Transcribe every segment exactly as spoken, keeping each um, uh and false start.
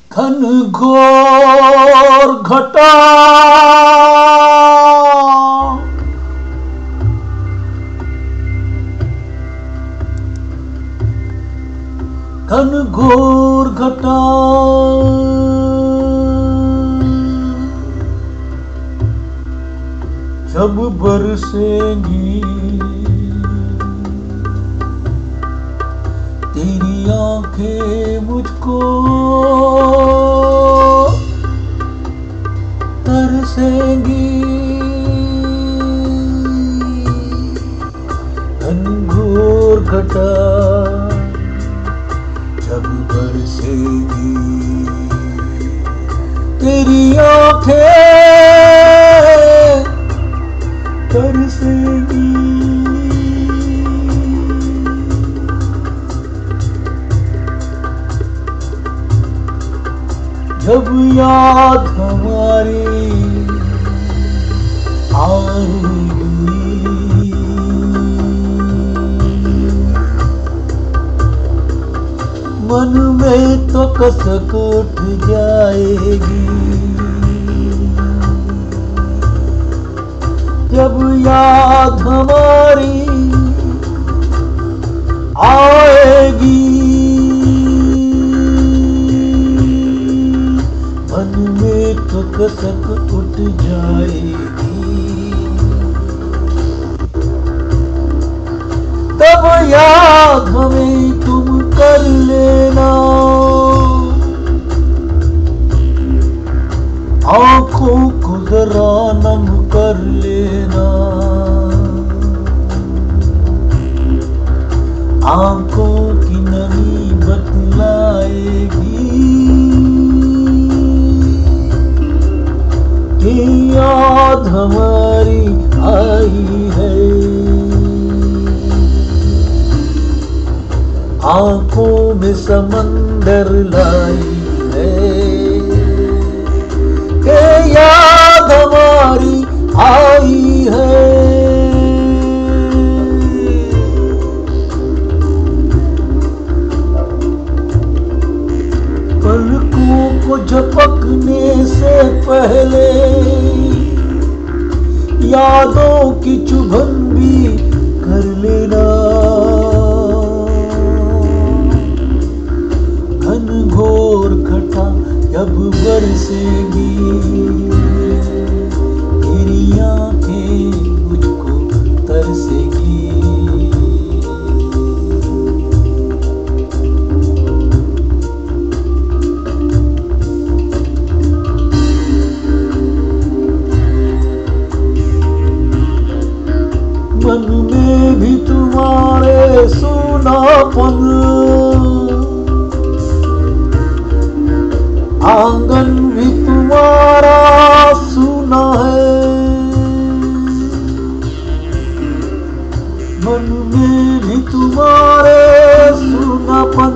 घन घोर घटा घन घोर घटा जब बरसेंगी तेरी आंखें मुझको तरसेंगी। घनघोर घटा जब बरसेंगी तेरी आंखें तरसेंगी। जब याद हमारी आएगी मन में तो कसक उठ जाएगी। जब याद हमारी आएगी मन में तो कसक उठ जाएगी। तब याद हमें तुम कर लेना आंखों को जरा नम कर लेना। आंखों की नमी बतलाएगी कि याद हमारी आई है। आंखों में समंदर लाई है कि याद हमारी आई है। पलकों को झपकने से पहले यादों की चुभन भी कर लेना। घनघोर घटा जब बरसेगी तेरी आंखें मुझको तरसेगी। मन में भी तुम्हारे सूनापन आंगन भी तुम्हारा सुना है। मन में भी तुम्हारे सुनापन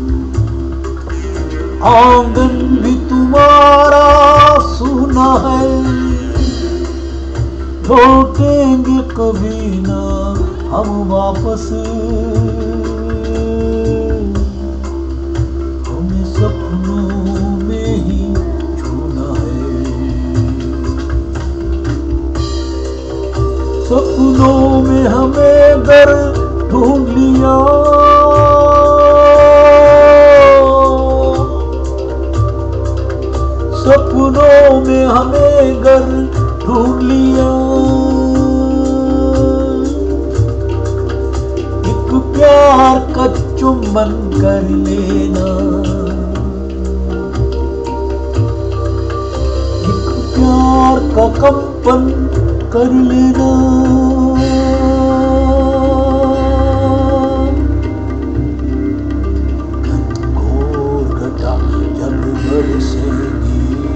आंगन भी तुम्हारा सुना है। लौटेंगे कभी ना हम वापस हमें सपनों में ही छूना है। सपनों में हमें घर ढूंढ लिया सपनों में हमें घर ढूंढ लिया। एक प्यार का चुंबन कर लेना एक प्यार का कंपन कर लेना। घनघोर घटा जब बरसेगी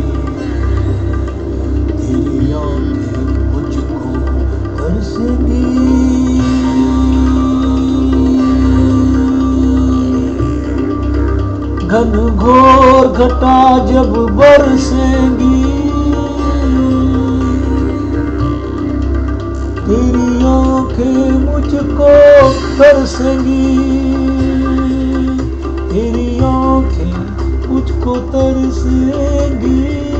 तेरी आंखें मुझको तरसेंगी। घनघोर घटा जब बरसेगी तेरी आंखें मुझको तरसेंगी। तेरी आंखें मुझको को तरसेंगी।